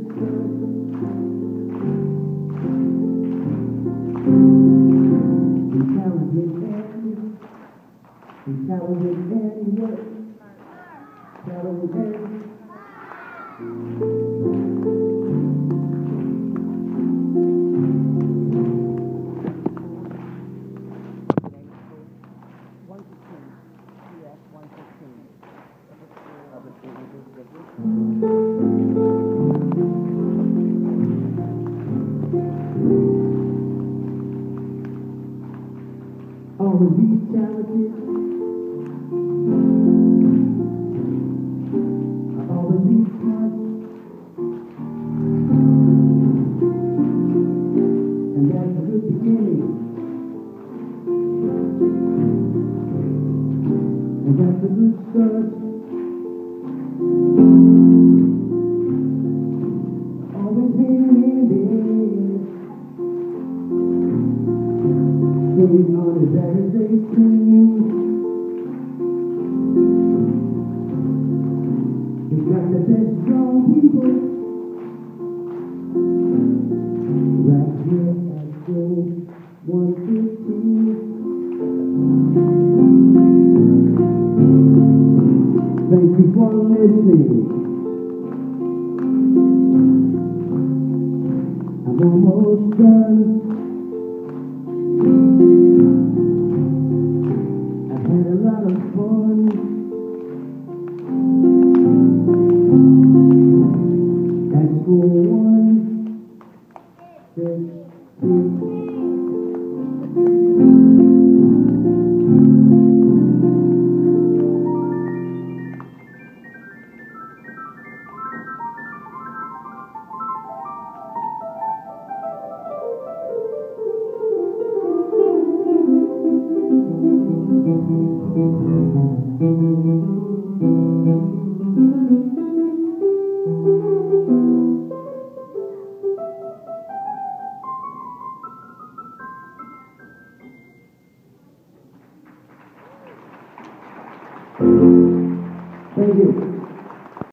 All of these challenges, all of these parts, and that's a good beginning, and that's a good start. Always hand-in-hand, staying on as bad as they can. We got the best strong people right here at Show 115. Thank you for listening. I'm almost done. I've had a lot of fun. At School 115. Thank you.